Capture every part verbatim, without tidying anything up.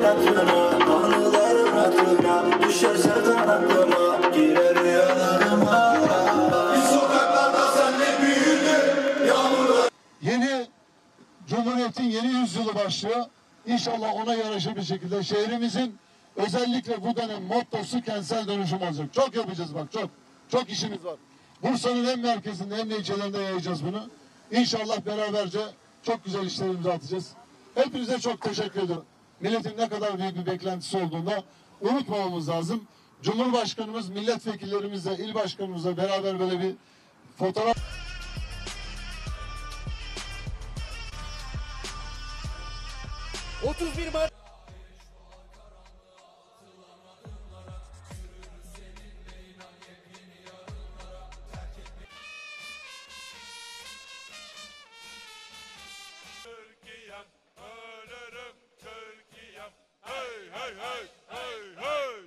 hatırına, anıların hatırına, düşersen kanatlıma, girer rüyalarıma. Biz sokaklarda senle büyüdük, yağmurlar. Yeni Cumhuriyet'in yeni yüzyılı başlıyor. İnşallah ona yaraşır bir şekilde şehrimizin özellikle bu dönem mottosu kentsel dönüşüm olacak. Çok yapacağız bak, çok. Çok işimiz var. Bursa'nın hem merkezinde hem de ilçelerinde yayacağız bunu. İnşallah beraberce çok güzel işlerimizi atacağız. Hepinize çok teşekkür ederim. Milletin ne kadar büyük bir beklentisi olduğunda unutmamamız lazım. Cumhurbaşkanımız, milletvekillerimizle, il başkanımızla beraber böyle bir fotoğraf... otuz bir Mart Türkiye'm, ölürüm Türkiye'm. Hey hey hey hey hey.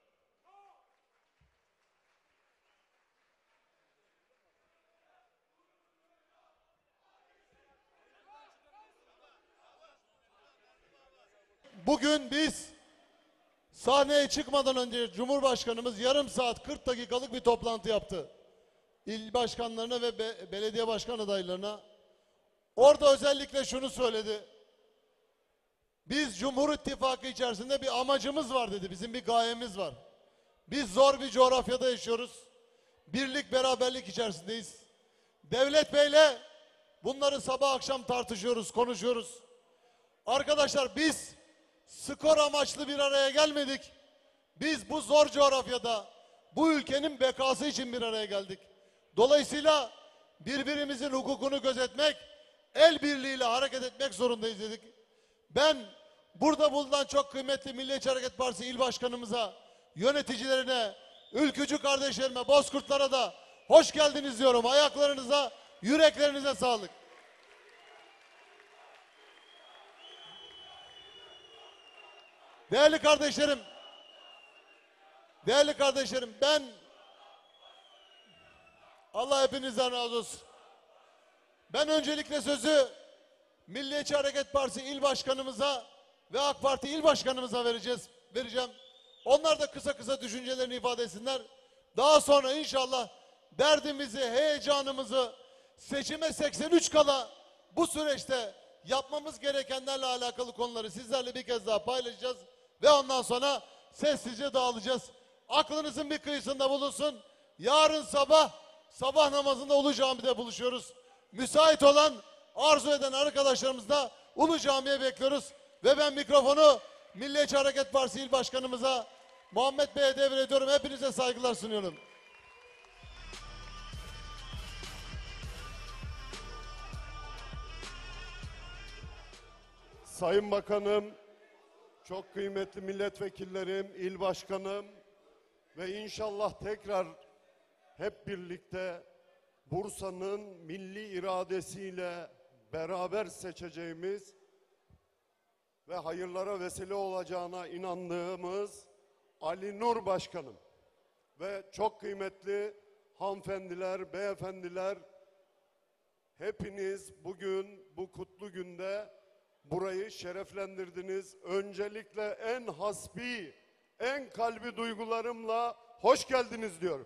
Bugün biz sahneye çıkmadan önce Cumhurbaşkanımız yarım saat kırk dakikalık bir toplantı yaptı. İl başkanlarına ve be belediye başkan adaylarına. Orada özellikle şunu söyledi. Biz Cumhur İttifakı içerisinde bir amacımız var dedi. Bizim bir gayemiz var. Biz zor bir coğrafyada yaşıyoruz. Birlik, beraberlik içerisindeyiz. Devlet Bey'le bunları sabah akşam tartışıyoruz, konuşuyoruz. Arkadaşlar biz skor amaçlı bir araya gelmedik. Biz bu zor coğrafyada bu ülkenin bekası için bir araya geldik. Dolayısıyla birbirimizin hukukunu gözetmek, el birliğiyle hareket etmek zorundayız dedik. Ben burada bulunan çok kıymetli Milliyetçi Hareket Partisi il başkanımıza, yöneticilerine, ülkücü kardeşlerime, bozkurtlara da hoş geldiniz diyorum. Ayaklarınıza, yüreklerinize sağlık. Değerli kardeşlerim, değerli kardeşlerim ben Allah hepinizden razı olsun. Ben öncelikle sözü Milliyetçi Hareket Partisi il başkanımıza ve AK Parti il başkanımıza vereceğiz, vereceğim. Onlar da kısa kısa düşüncelerini ifade etsinler. Daha sonra inşallah derdimizi, heyecanımızı seçime seksen üç kala bu süreçte yapmamız gerekenlerle alakalı konuları sizlerle bir kez daha paylaşacağız. Ve ondan sonra sessizce dağılacağız. Aklınızın bir kıyısında bulunsun. Yarın sabah, sabah namazında Ulu Cami'de buluşuyoruz. Müsait olan, arzu eden arkadaşlarımız da Ulu Cami'ye bekliyoruz. Ve ben mikrofonu Milliyetçi Hareket Partisi İl Başkanımıza Muhammed Bey'e devrediyorum. Hepinize saygılar sunuyorum. Sayın Bakanım, çok kıymetli milletvekillerim, il başkanım ve inşallah tekrar hep birlikte Bursa'nın milli iradesiyle beraber seçeceğimiz ve hayırlara vesile olacağına inandığımız Ali Nur Başkanım ve çok kıymetli hanımefendiler, beyefendiler, hepiniz bugün bu kutlu günde burayı şereflendirdiniz. Öncelikle en hasbi, en kalbi duygularımla hoş geldiniz diyorum.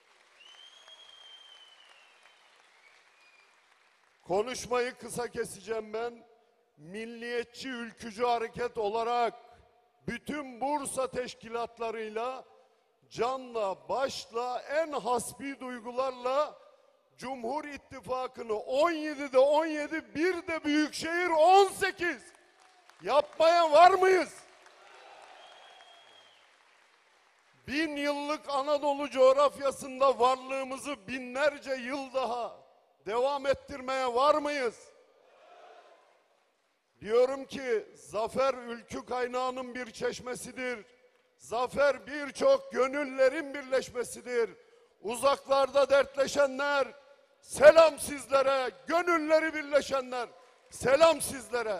Konuşmayı kısa keseceğim ben. Milliyetçi ülkücü hareket olarak bütün Bursa teşkilatlarıyla canla başla en hasbi duygularla Cumhur İttifakı'nı on yedide on yedi, bir de Büyükşehir on sekiz yapmaya var mıyız? Bin yıllık Anadolu coğrafyasında varlığımızı binlerce yıl daha devam ettirmeye var mıyız? Diyorum ki zafer ülkü kaynağının bir çeşmesidir. Zafer birçok gönüllerin birleşmesidir. Uzaklarda dertleşenler, selam sizlere, gönülleri birleşenler, selam sizlere.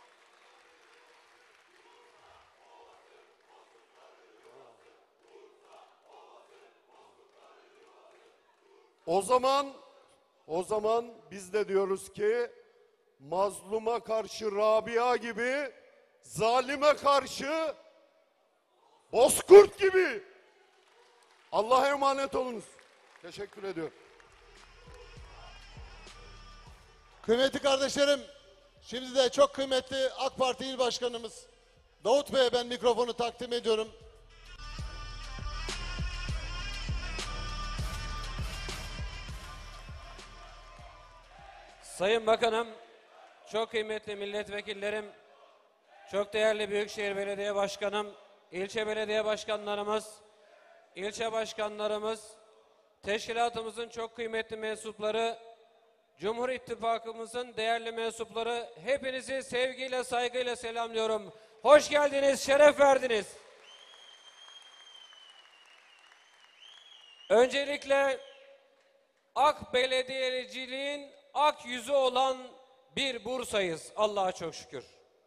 O zaman, o zaman biz de diyoruz ki mazluma karşı Rabia gibi zalime karşı bozkurt gibi. Allah'a emanet olunuz. Teşekkür ediyorum. Kıymetli kardeşlerim, şimdi de çok kıymetli AK Parti İl Başkanımız Davut Bey'e ben mikrofonu takdim ediyorum. Sayın Bakanım, çok kıymetli milletvekillerim, çok değerli Büyükşehir Belediye Başkanım, ilçe belediye başkanlarımız, ilçe başkanlarımız, teşkilatımızın çok kıymetli mensupları, Cumhur İttifakımızın değerli mensupları, hepinizi sevgiyle, saygıyla selamlıyorum. Hoş geldiniz, şeref verdiniz. Öncelikle AK belediyeciliğin ak yüzü olan bir Bursa'yız, Allah'a çok şükür.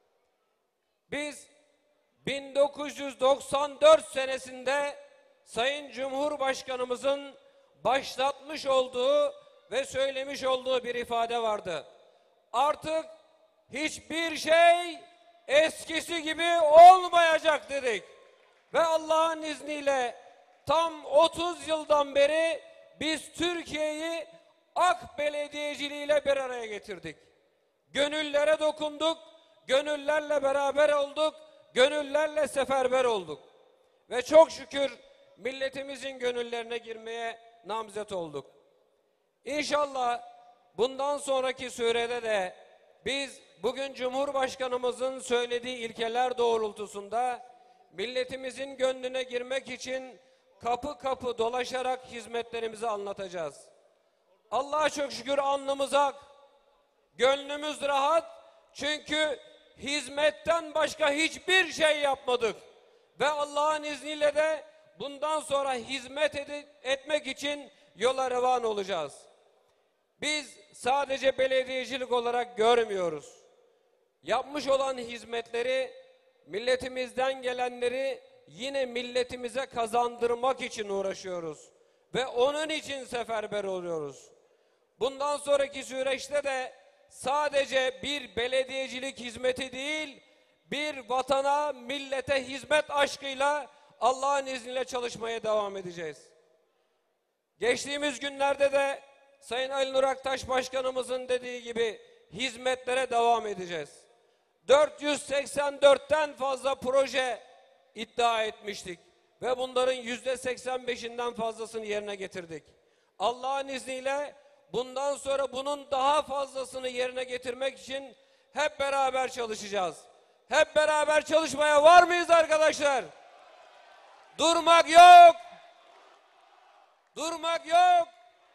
Biz bin dokuz yüz doksan dört senesinde Sayın Cumhurbaşkanımızın başlatmış olduğu ve söylemiş olduğu bir ifade vardı. Artık hiçbir şey eskisi gibi olmayacak dedik. Ve Allah'ın izniyle tam otuz yıldan beri biz Türkiye'yi AK belediyeciliğiyle bir araya getirdik. Gönüllere dokunduk, gönüllerle beraber olduk, gönüllerle seferber olduk. Ve çok şükür milletimizin gönüllerine girmeye namzet olduk. İnşallah bundan sonraki sürede de biz bugün Cumhurbaşkanımızın söylediği ilkeler doğrultusunda milletimizin gönlüne girmek için kapı kapı dolaşarak hizmetlerimizi anlatacağız. Allah'a çok şükür alnımız ak, gönlümüz rahat, çünkü hizmetten başka hiçbir şey yapmadık. Ve Allah'ın izniyle de bundan sonra hizmet ed- etmek için yola revan olacağız. Biz sadece belediyecilik olarak görmüyoruz. Yapmış olan hizmetleri, milletimizden gelenleri yine milletimize kazandırmak için uğraşıyoruz. Ve onun için seferber oluyoruz. Bundan sonraki süreçte de sadece bir belediyecilik hizmeti değil, bir vatana, millete hizmet aşkıyla Allah'ın izniyle çalışmaya devam edeceğiz. Geçtiğimiz günlerde de Sayın Ali Nur Aktaş Başkanımızın dediği gibi hizmetlere devam edeceğiz. dört yüz seksen dörtten fazla proje iddia etmiştik ve bunların yüzde seksen beşinden fazlasını yerine getirdik. Allah'ın izniyle bundan sonra bunun daha fazlasını yerine getirmek için hep beraber çalışacağız. Hep beraber çalışmaya var mıyız arkadaşlar? Durmak yok. Durmak yok.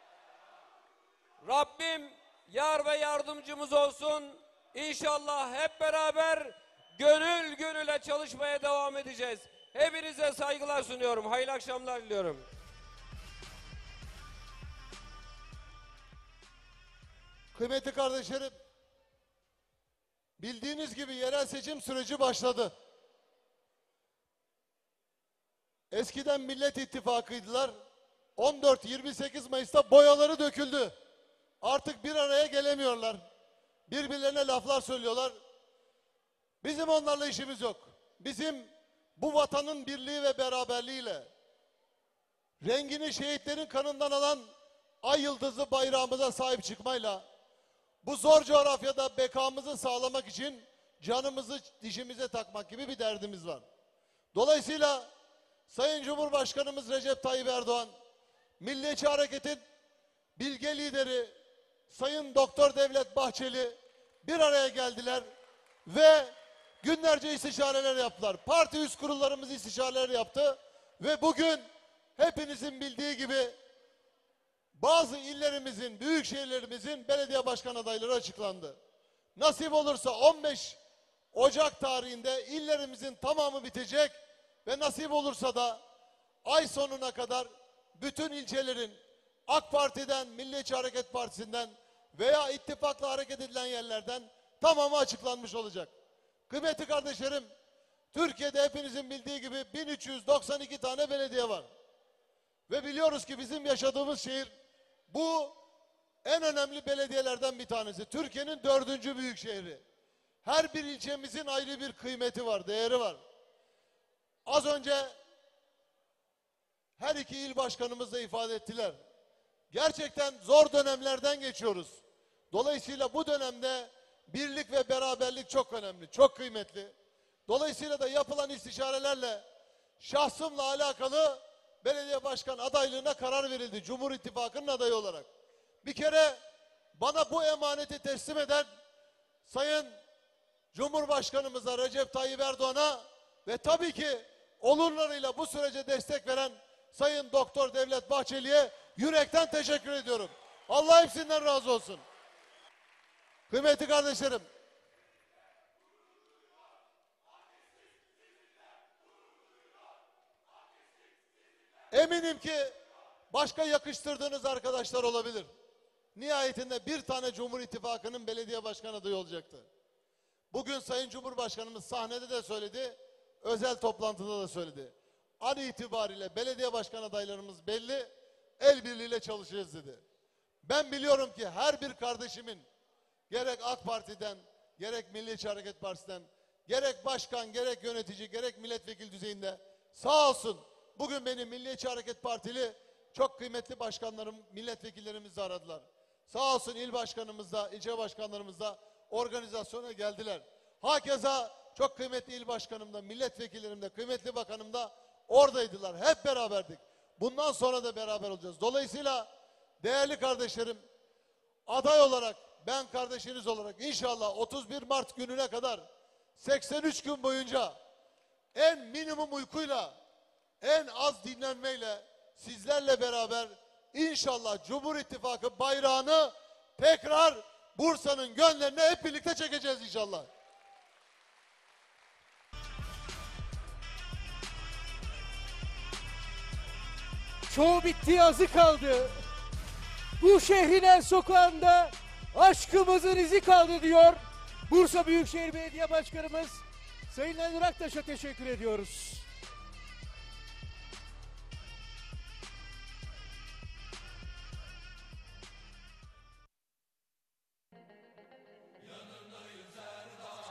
Rabbim yar ve yardımcımız olsun. İnşallah hep beraber gönül gönüle çalışmaya devam edeceğiz. Hepinize saygılar sunuyorum. Hayırlı akşamlar diliyorum. Kıymetli kardeşlerim, bildiğiniz gibi yerel seçim süreci başladı. Eskiden Millet İttifakı'ydılar. on dört yirmi sekiz Mayıs'ta boyaları döküldü. Artık bir araya gelemiyorlar. Birbirlerine laflar söylüyorlar. Bizim onlarla işimiz yok. Bizim bu vatanın birliği ve beraberliğiyle, rengini şehitlerin kanından alan ay yıldızlı bayrağımıza sahip çıkmayla, bu zor coğrafyada bekamızı sağlamak için canımızı dişimize takmak gibi bir derdimiz var. Dolayısıyla Sayın Cumhurbaşkanımız Recep Tayyip Erdoğan, Milliyetçi Hareket'in bilge lideri Sayın Doktor Devlet Bahçeli bir araya geldiler ve günlerce istişareler yaptılar. Parti üst kurullarımız istişareler yaptı ve bugün hepinizin bildiği gibi bazı illerimizin, büyük şehirlerimizin belediye başkan adayları açıklandı. Nasip olursa on beş Ocak tarihinde illerimizin tamamı bitecek ve nasip olursa da ay sonuna kadar bütün ilçelerin AK Parti'den, Milliyetçi Hareket Partisi'nden veya ittifakla hareket edilen yerlerden tamamı açıklanmış olacak. Kıymetli kardeşlerim, Türkiye'de hepinizin bildiği gibi bin üç yüz doksan iki tane belediye var. Ve biliyoruz ki bizim yaşadığımız şehir bu en önemli belediyelerden bir tanesi. Türkiye'nin dördüncü büyük şehri. Her bir ilçemizin ayrı bir kıymeti var, değeri var. Az önce her iki il başkanımız da ifade ettiler. Gerçekten zor dönemlerden geçiyoruz. Dolayısıyla bu dönemde birlik ve beraberlik çok önemli, çok kıymetli. Dolayısıyla da yapılan istişarelerle şahsımla alakalı belediye başkan adaylığına karar verildi Cumhur İttifakı'nın adayı olarak. Bir kere bana bu emaneti teslim eden Sayın Cumhurbaşkanımıza Recep Tayyip Erdoğan'a ve tabii ki olurlarıyla bu sürece destek veren Sayın Doktor Devlet Bahçeli'ye yürekten teşekkür ediyorum. Allah hepsinden razı olsun. Kıymetli kardeşlerim, eminim ki başka yakıştırdığınız arkadaşlar olabilir. Nihayetinde bir tane Cumhur İttifakı'nın belediye başkan adayı olacaktı. Bugün Sayın Cumhurbaşkanımız sahnede de söyledi, özel toplantıda da söyledi. An itibariyle belediye başkan adaylarımız belli, el birliğiyle çalışacağız dedi. Ben biliyorum ki her bir kardeşimin gerek AK Parti'den, gerek Milliyetçi Hareket Partisi'den, gerek başkan, gerek yönetici, gerek milletvekili düzeyinde sağ olsun bugün benim Milliyetçi Hareket Partili çok kıymetli başkanlarım, milletvekillerimiz de aradılar. Sağ olsun il başkanımız da, ilçe başkanlarımız da organizasyona geldiler. Hakeza çok kıymetli il başkanım da, milletvekillerim de, kıymetli bakanım da oradaydılar. Hep beraberdik. Bundan sonra da beraber olacağız. Dolayısıyla değerli kardeşlerim, aday olarak, ben kardeşiniz olarak inşallah otuz bir Mart gününe kadar seksen üç gün boyunca en minimum uykuyla, en az dinlenmeyle sizlerle beraber inşallah Cumhur İttifakı bayrağını tekrar Bursa'nın gönlerine hep birlikte çekeceğiz inşallah. Çoğu bitti, azı kaldı. Bu şehrin her sokağında aşkımızın izi kaldı diyor Bursa Büyükşehir Belediye Başkanımız Sayın Ali Aktaş'a teşekkür ediyoruz.